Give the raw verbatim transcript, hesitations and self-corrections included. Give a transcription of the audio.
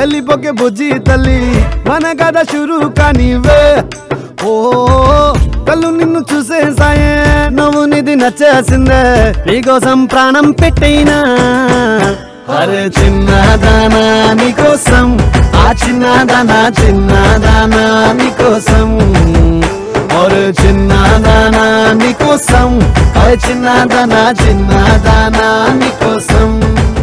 వెళ్ళిపోకే బుజ్జి తల్లి మన కథ షురు కానివే ఓ కళ్ళు నిన్ను చూసేసాయే నువ్వు నిధి నచ్చేసిందే నీకోసం ప్రాణం పెట్టైనా అరే చిన్నదానా నీకోసం ఆ చిన్నదానా చిన్నదానా నీకోసం ఒరే చిన్నదానా నీకోసం అరే చిన్నదానా చిన్నదానా నీకోసం